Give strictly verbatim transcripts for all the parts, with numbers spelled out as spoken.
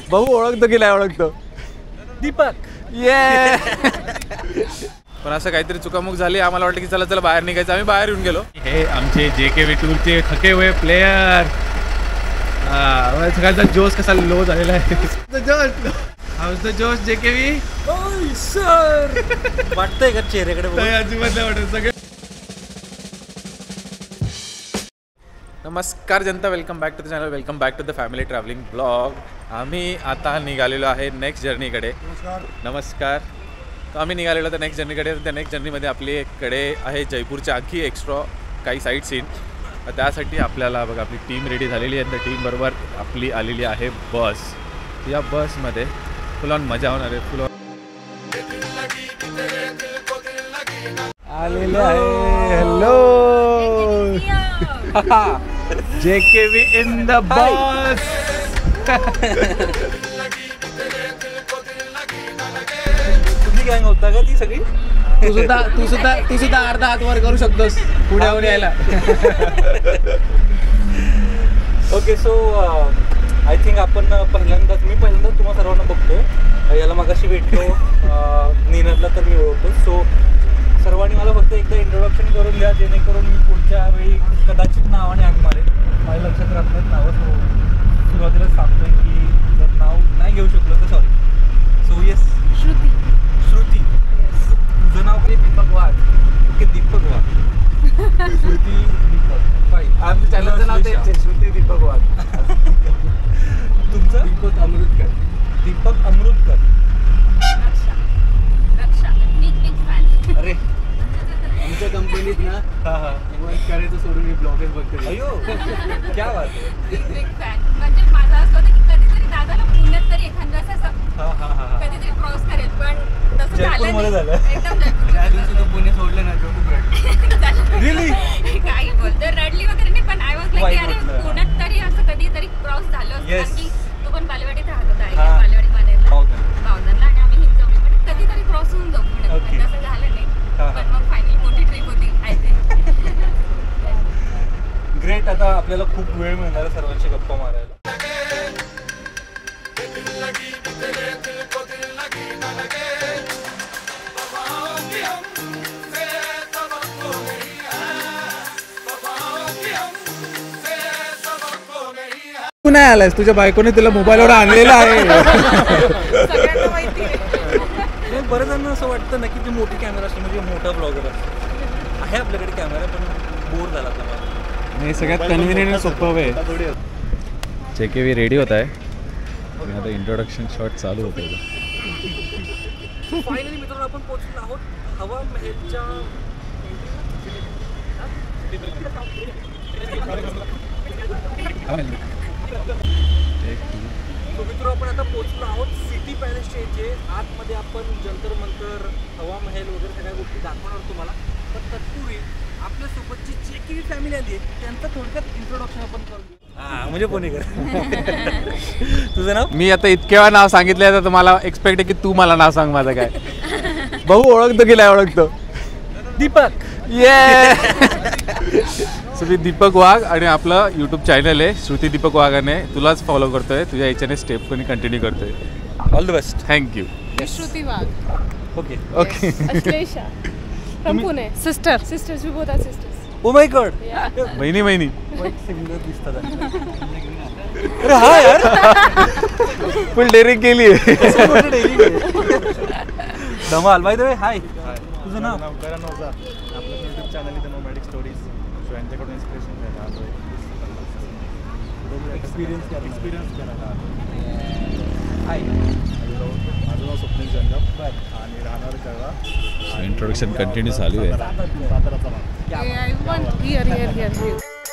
भाऊ ओळखतो की नाही ओळखतो? दीपक. ये पण असं काहीतरी चुकामुक झाली, आम्हाला वाटलं की चला चला बाहेर निघायचं, आम्ही बाहेर येऊन गेलो. हे आमचे जे के विटूरचे थके हुए प्लेयर. हा सगळ्यांचा जोश कसा लो झालेला आहे. जोश हाऊस द जोश जे के वी सर वाटतंय का चेहऱ्याकडे? अजिबात नाही वाटत. सगळे नमस्कार जनता, welcome back to the channel, welcome back to the family travelling blog. आम्ही आता निघालेलो आहे नेक्स्ट जर्नीकडे. नमस्कार. तर आम्ही निघालेलो तर नेक्स्ट जर्नीकडे. त्या नेक्स्ट जर्नीमध्ये आपल्याकडे आहे जयपूरच्या आणखी एक्स्ट्रा काही साईट सीन. त्यासाठी आपल्याला बघा आपली टीम रेडी झालेली आहे. त्या टीमबरोबर आपली आलेली आहे बस. या बसमध्ये फुल ऑन मजा होणार आहे. फुल ऑन आलेले आहे. Hello J K V in the bus. तुम्ही गँग होता का ती सगळी? तू सुद्धा तू सुद्धा तू सुद्धा अर्धा हात वर करू शकतोस पुण्याहून यायला. ओके, सो आय थिंक आपण पहिल्यांदाच मी पहिल्यांदाच तुम्हाला सर्वांना बघतोय. याला मगाशी भेटलो, नीरजला तर मी ओळखतो. सो सर्वांनी मला फक्त एकदा इंट्रोडक्शन करून द्या, जेणेकरून मी पुढच्या वेळी कदाचित नावाने हाक मारेन. माझ्या लक्षात राहत नाहीत नावं, सो सुरुवातीलाच सांगतोय की जर नाव नाही घेऊ शकलो तर sorry. So yes, Shruti. Shruti. तुझं नाव काय? दीपक वाघ. ओके, दीपक वाघ. श्रुती दीपक. फाईन. आमच्या चॅनलचं नाव तेच आहे, श्रुती दीपक वाघ. तुमचं? Deepak Amrutkar. Deepak Amrutkar. Raksha. Raksha. Big big fan. अरे आमच्या कंपनीत ना हां हां वर्क करायचं सोडून मी ब्लॉगच बघतो. अयो क्या बात आहे. Big big fan. म्हणजे माझं असं होतं की कधीतरी दादाला पुण्यात तरी एखादं असं हां हां हां कधीतरी क्रॉस करेल, पण तसं झालं जयपूरमध्ये नाही. झालं. एकदम जयपूर. त्या दिवशी तो पुणे सोडलं ना, तो खूप रडला. रिअली? काही बोलतो, रडली वगैरे नाही, पण आय वॉज लाईक वाईट अरे वाटलं. पुण्यात तरी असं कधीतरी क्रॉस झालं असतं. Yes. कारण की तो पण बालेवाडीत राहत होता. आई हां. बालेवाडी बालेरला बावधन. बावधनला, आणि आम्ही हिंजवली. पण कधीतरी क्रॉस होऊन जाऊ पुण्यात. Okay. पण तसं झालं नाही. हां, पण हां. मग फायनली मोठी ट्रिप होती आय थिंक. ग्रेट. आता आपल्याला खूप वेळ मिळणार आहे सर्वांशी गप्पा मारायला. तू नाही आलास, तुझ्या बायकोने तुला मोबाईलवर आणलेला आहे. सगळ्यांना माहिती आहे. नाही, बरं जणांना असं वाटतं ना की जी मोठी कॅमेरा असते म्हणजे मोठा ब्लॉगर असतो. आहे आपल्याकडे कॅमेरा, पण बोर झाला आपल्याला. नाही, सगळ्यात कन्व्हिनियंट आणि सोपं आहे. जे के वी रेडी होत आहे आणि आता इंट्रोडक्शन शॉट चालू होतं. फायनली मित्रांनो आपण पोहोचलो आहोत हवा महलच्या. तो मित्र आपण आता पोहोचलो आहोत सिटी पॅलेसच्या इथे. आतमध्ये आपण जंतर मंतर, हवा महल वगैरे सगळ्या गोष्टी दाखवणार तुम्हाला. पण तत्पूर्वी आपल्यासोबतची जे काही फॅमिली आली आहे त्यांचं थोडक्यात इंट्रोडक्शन आपण करूया. हां, म्हणजे पुणेकर. तुझं नाव? मी आता इतक्या वेळा नाव सांगितलं तर तुम्हाला एक्सपेक्ट आहे की तू मला नाव सांग माझं काय. भाऊ ओळखतो की नाही ओळखतो? दीपक. ये सो मी दीपक वाघ आणि आपलं यूट्यूब चॅनल आहे श्रुती दीपक वाघाने. तुलाच फॉलो करतोय, तुझ्या याच्याने स्टेप कोणी कंटिन्यू करतोय. All the best. Thank you. Shruti Wagh. Okay okay. Ashlesha from Pune. Sister. Sisters, we both are sisters. Oh my god. बहिणी बहिणी सिंगल दिसतात. अरे हा यार, फुल डेअरिंग केली आहे. धमाल. By the way, hi. तुझं नाव? करण ओझा. आपलं यूट्यूब चॅनल आहे नोमॅडिक स्टोरीज. सो यांच्याकडून इन्स्पिरेशन घ्यायला आलो आहे. एक्सपिरियन्स एक्सपिरियन्स करायला आलो. हाय. माझं नाव स्वप्नील जंगम आणि राहणार कळवा. इंट्रोडक्शन कंटिन्यू चालू आहे. साताराचा भाग. Yeah, I want here, here, here, here.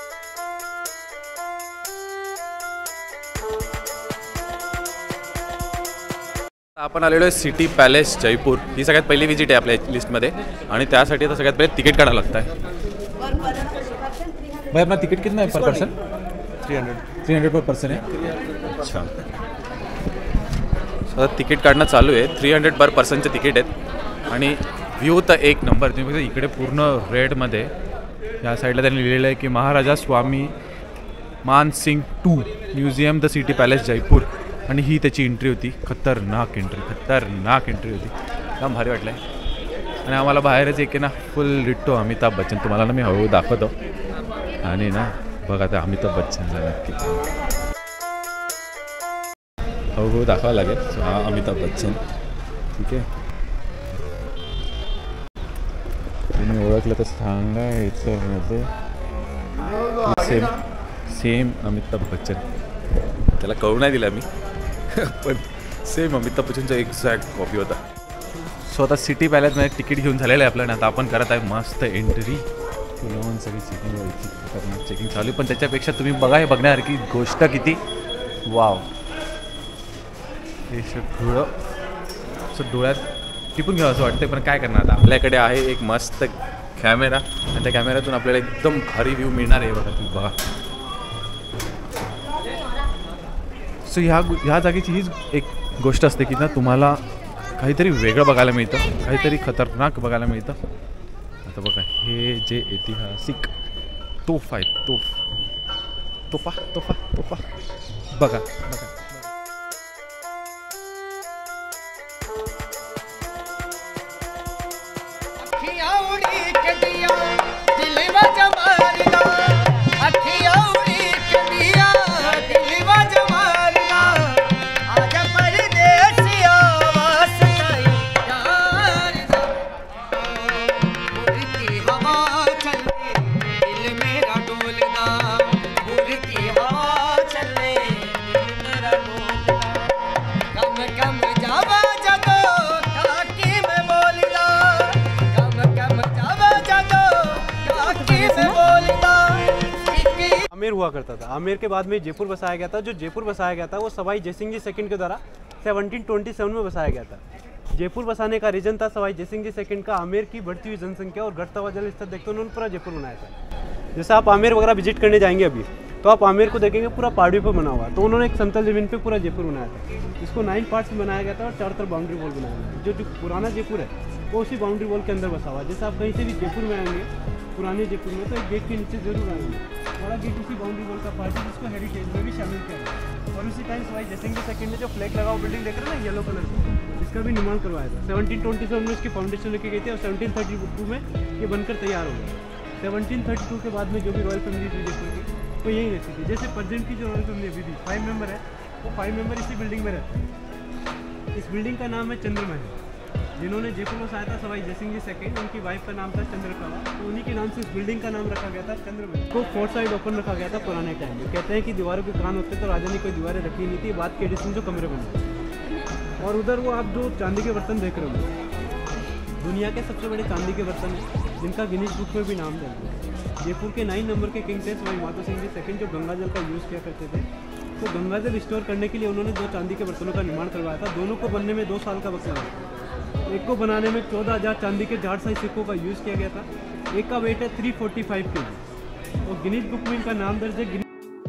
आपण आलेलो आहे सिटी पॅलेस जयपूर. ही सगळ्यात पहिली विजिट आहे आपल्या लिस्टमध्ये आणि त्यासाठी आता सगळ्यात पहिले तिकीट काढावं लागतं आहे. भाई आपला तिकीट कितना आहे per person? Three hundred three hundred per person आहे. अच्छा, सो तिकीट काढणं चालू आहे. थ्री हंड्रेड पर पर्सनचे तिकीट आहेत आणि व्ह्यू तर एक नंबर. तुम्ही बघा इकडे पूर्ण रेडमध्ये या साईडला त्यांनी लिहिलेलं आहे की Maharaja Swami Mansingh two museum the city palace Jaipur. आणि ही त्याची एंट्री होती. खतरनाक एंट्री खतरनाक एंट्री होती. एकदम भारी वाटलं आहे. आणि आम्हाला बाहेरच एक आहे ना फुल डिट्टो अमिताभ बच्चन. तुम्हाला ना मी हळूहळू दाखवतो. आणि ना बघा आता अमिताभ बच्चनला नक्की हळूहळू दाखवावं लागेल. सो हा अमिताभ बच्चन. ठीक आहे, तुम्ही ओळखलं तर सांगायचं. Same same Amitabh Bachchan. त्याला कळू नाही दिला मी पण सेम अमिताभ बच्चनचा एक्झॅक्ट कॉपी होता. सो आता सिटी पॅलेसमध्ये तिकीट घेऊन झालेलं आहे आपल्याला. आता आपण करत आहे मस्त एंट्री. तुला सगळी चेकिंग व्हायची खतरनाक चेकिंग चालू. पण त्याच्यापेक्षा तुम्ही बघा हे बघण्यासारखी गोष्ट किती वाव. हे डोळं असं डोळ्यात टिपून घ्यावं असं वाटतं. पण काय करणार आता आपल्याकडे आहे एक मस्त कॅमेरा आणि त्या कॅमेऱ्यातून आपल्याला एकदम भारी व्ह्यू मिळणार आहे. बघा तुम्ही बघा. सो ह्या ह्या जागेची हीच एक गोष्ट असते की ना तुम्हाला काहीतरी वेगळं बघायला मिळतं, काहीतरी खतरनाक बघायला मिळतं. आता बघा हे जे ऐतिहासिक तोफ आहेत, तोफ तोफा तोफा तोफा बघा बघा. आमेर हुआ करता था. आमेर के बाद में जयपुर बसाया गया था. जो जयपुर बसाया गया था वो सवाई जयसिंह जी सेकंड के द्वारा सेवनटीन ट्वेंटी सेवन में बसाया गया था. जयपुर बसाने का रीजन था सवाई जयसिंह जी सेकंड का आमेर की बढ़ती हुई जनसंख्या और घटता हुआ जल स्तर देखते उन्होंने पूरा जयपुर बनाया था. जैसे आप आमेर वगैरह विजिट करने जाएंगे अभी तो आप आमेर को देखेंगे पूरा पहाड़ियों पर बना हुआ. तो उन्होंने एक समतल जमीन पे पूरा जयपुर बनाया था. इसको नाइन पार्ट्स में बनाया गया था और चारों तरफ बाउंड्री वॉल बनाया गया. जो जो पुराना जयपुर है वो उसी बाउंड्री वॉल के अंदर बसा हुआ. जैसे आप कहीं से भी जयपुर में आएंगे पुराने जयपुर में तो एक गेट के नीचे जरूर आएंगे. बड़ा गेट उसी बाउंड्री वॉल का पार्ट है जिसको हेरिटेज में भी शामिल किया है. और उसी टाइम सवाई जयसिंह जी सेकंड ने जो फ्लैग लगा हुआ बिल्डिंग देख रहे हैं ना येलो कलर की, इसका भी निर्माण करवाया था. सेवनटीन ट्वेंटी सेवन में इसकी फाउंडेशन लेके गई थी और सेवनटीन थर्टी टू में ये बनकर तैयार हो गया. सेवनटीन थर्टी टू के बाद में जो भी रॉयल फैमिली थी जयपुर की वो यहीं रहती थी. जैसे प्रेजेंट की जो रॉयल फैमिली अभी थी फाइव मेंबर है वो फाइव मेंबर इसी बिल्डिंग में रहते हैं. इस बिल्डिंग का नाम है चंद्रमहल. जिन्होंने जयपुर में बसाया था सवाई जयसिंह जी सेकंड, उनकी वाइफ का नाम था चंद्रकला. तो उन्हीं के नाम से इस बिल्डिंग का नाम रखा गया था चंद्रमहल. को फोर्थ साइड ओपन रखा गया था पुराने टाइम में. कहते हैं कि दीवारों के कान होते तो राजा ने कोई दीवारें रखी नहीं थी. बात के एडिशन जो कमरे बने. और उधर वो आप जो चांदी के बर्तन देख रहे हो दुनिया के सबसे बड़े चांदी के बर्तन हैं जिनका गिनीज बुक में भी नाम दर्ज है. जयपुर के नाइन नंबर के किंग थे सवाई माधो सिंह जी सेकंड जो गंगा जल का यूज़ किया करते थे. तो गंगा जल स्टोर करने के लिए उन्होंने दो चांदी के बर्तनों का निर्माण करवाया था. दोनों को बनने में दो साल का वक्त लगा. एक को बनाने में चौदह हज़ार चांदी के जाट साइज सिक्कों का यूज़ किया गया था. एक का वेट है three forty five K G और गिनीज बुक में इनका नाम दर्ज है.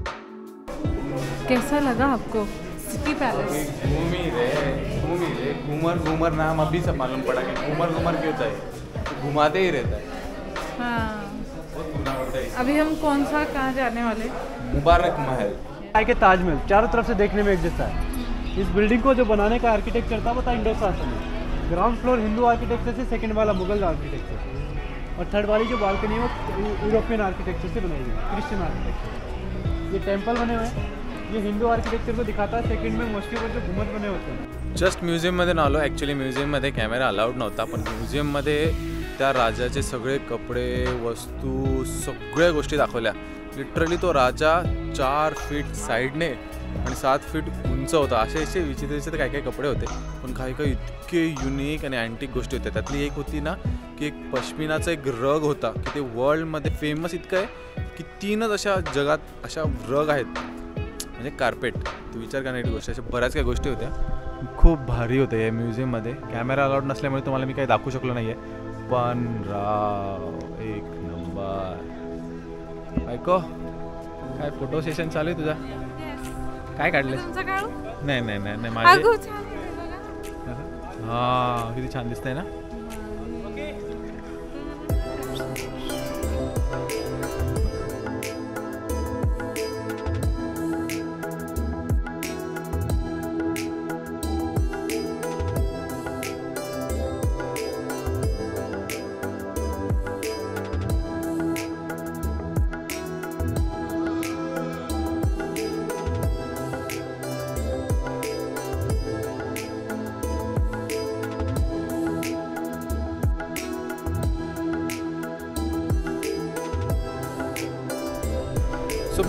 कैसा लगा आपको सिटी पैलेस? घूम ही रहे घूम ही रहे घूमर घूमर नाम अभी सब मालूम पड़ा कि घूमर घूमर क्यों होता है. तो घुमाते ही रहता है. हाँ. बहुत घूमना पड़ता है. अभी हम कौन सा कहाँ जाने वाले? मुबारक महल. के ताजमहल चारों तरफ से देखने में एक जैसा है. इस बिल्डिंग को जो बनाने का आर्किटेक्चर था वो था इंडो शासन. ग्राउंड फ्लोर हिंदू आर्किटेक्चर से, सेकंड वाला मुगल आर्किटेक्चर और थर्ड वाली जो बालकनी है वो यूरोपियन आर्किटेक्चर से बनाई गई, क्रिश्चियन आर्किटेक्चर. ये टेम्पल बने हुए हैं ये हिंदू आर्किटेक्चर को दिखाता है. सेकंड में मोस्टली पर जो घुमट बने होते हैं. जस्ट म्युझियममध्ये ना आलो. ॲक्च्युली म्युझियममध्ये कॅमेरा अलाउड नव्हता पण म्युझियममध्ये त्या राजाचे सगळे कपडे वस्तू सगळ्या गोष्टी दाखवल्या. लिटरली तो राजा चार फीट साईडने आणि सात फीट उंच होता. असे असे विचित्र विचित्र काही काही कपडे होते पण काही काही इतके युनिक आणि अँटिक गोष्टी होत्या. त्यातली एक होती ना की एक पश्मिनाचा एक रग होता की ते वर्ल्डमध्ये फेमस इतकं आहे की तीनच अशा जगात अशा रग आहेत म्हणजे कार्पेट. तू विचार करण्याची गोष्ट अशा बऱ्याच काही गोष्टी होत्या. खूप भारी होते या म्युझियममध्ये. कॅमेरा अलाउड नसल्यामुळे तुम्हाला मी काही दाखवू शकलो नाही आहे पण राव एक नंबर. ऐको काय फोटो सेशन चालू आहे तुझा? काय काढले? तुमचं काढू? नाही नाही नाही नाही माझे. अगो छान आहे बघा. हां किती छान दिसतंय ना.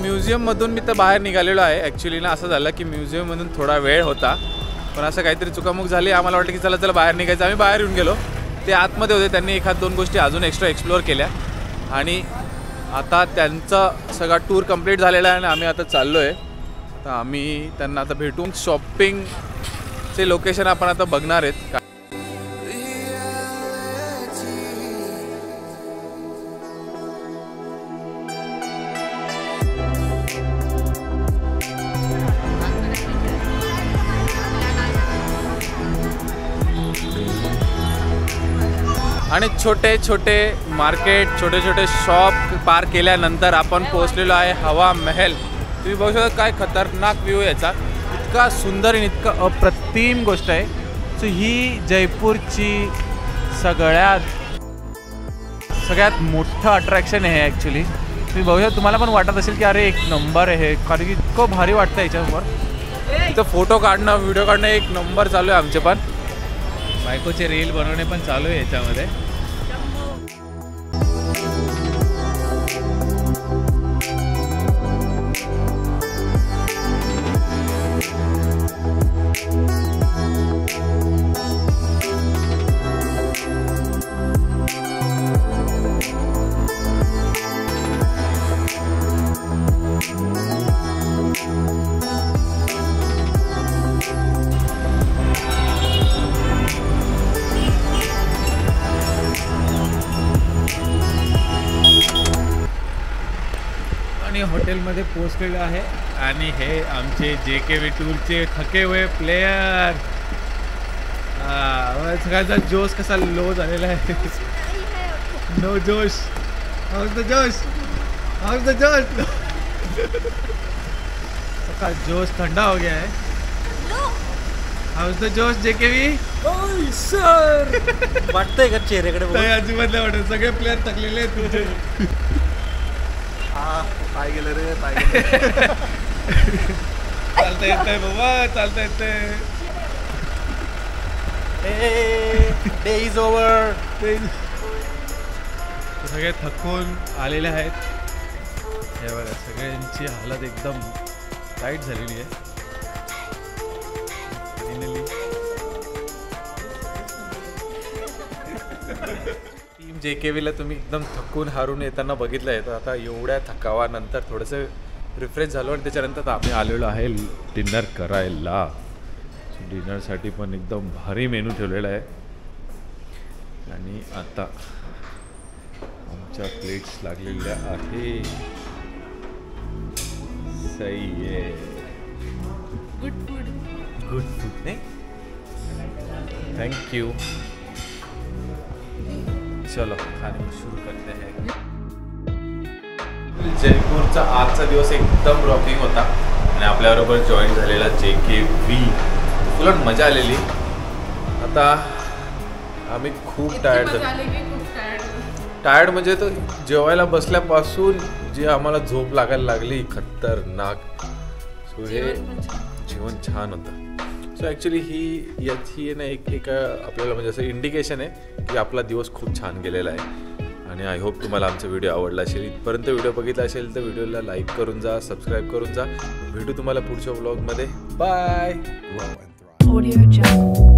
म्युझियममधून मी तर बाहेर निघालेलो आहे. ॲक्च्युली ना असं झालं की म्युझियममधून थोडा वेळ होता, पण असं काहीतरी चुकामुक झाली. आम्हाला वाटलं की चला चला बाहेर निघायचं. आम्ही बाहेर येऊन गेलो. ते आतमध्ये होते, त्यांनी एखाद दोन गोष्टी अजून एक्स्ट्रा एक्सप्लोअर केल्या आणि आता त्यांचा सगळा टूर कंप्लीट झालेला आहे आणि आम्ही आता चाललो आहे. तर आम्ही त्यांना आता भेटून शॉपिंगचे लोकेशन आपण आता बघणार आहेत. आणि छोटे छोटे मार्केट, छोटे छोटे शॉप पार केल्यानंतर आपण पोहोचलेलो आहे हवा महल. तुम्ही बघू शकता काय खतरनाक व्ह्यू याचा, इतका सुंदर आणि इतका अप्रतिम गोष्ट आहे. सो ही जयपूरची सगळ्यात सगळ्यात मोठं अट्रॅक्शन आहे ॲक्च्युली. तुम्ही बघू शकता, तुम्हाला पण वाटत असेल की अरे एक नंबर आहे, कारण की इतकं भारी वाटतं याच्यावर. इथं फोटो काढणं, व्हिडिओ काढणं एक नंबर चालू आहे. आमचे पण बायकोचे रील बनवणे पण चालू आहे याच्यामध्ये. हॉटेलमध्ये पोहोचलेलो आहे आणि हे आमचे जे के व्ही टूरचे थके हुए प्लेयर. सगळ्याचा जोश कसा लो झालेला आहे. No josh. How's the josh. How's the josh. सकाळ जोश ठंडा हो गया है. हाऊस द जोश जे के व्ही. सर वाटतंय का चेहऱ्याकडे? अजिबात नाही वाटत. सगळे प्लेयर थकलेले आहेत तुमचे. पाय गेलं रे, पाय गेलं. चालता येतंय बाबा, चालता येतंय. Day is over. सगळे थकून आलेले आहेत. हे बघा, सगळ्यांची हालत एकदम टाईट झालेली आहे. टीम जे के व्हीला तुम्ही एकदम थकून हारून येताना बघितलं आहे. तर आता एवढ्या थकावानंतर थोडंसं रिफ्रेश झालो आणि त्याच्यानंतर आम्ही आलेलो आहे डिनर करायला. डिनरसाठी पण एकदम भारी मेनू ठेवलेला आहे आणि आता आमच्या प्लेट्स लागलेल्या आहे. सही आहे. Good food. गुड फूड नाही. थँक्यू. चलो खाने को शुरू करते हैं. जयपूरचा आजचा दिवस एकदम रॉकिंग होता आणि आपल्याबरोबर जॉईन झालेला जे के व्ही. तुला मजा आलेली. आता आम्ही खूप टायर्ड झालो. टायर्ड म्हणजे तो जेवायला बसल्यापासून जी आम्हाला झोप लागायला लागली खतरनाक. सो हे जेवण छान होतं. सो ॲक्च्युली ही याची ना एक एक आपल्याला म्हणजे असं इंडिकेशन आहे की आपला दिवस खूप छान गेलेला आहे. आणि आय होप तुम्हाला आमचा व्हिडिओ आवडला असेल. इथपर्यंत व्हिडिओ बघितला असेल तर व्हिडिओला लाईक करून जा, सबस्क्राईब करून जा. भेटू तुम्हाला पुढच्या व्लॉगमध्ये. बाय. Audio Jungle.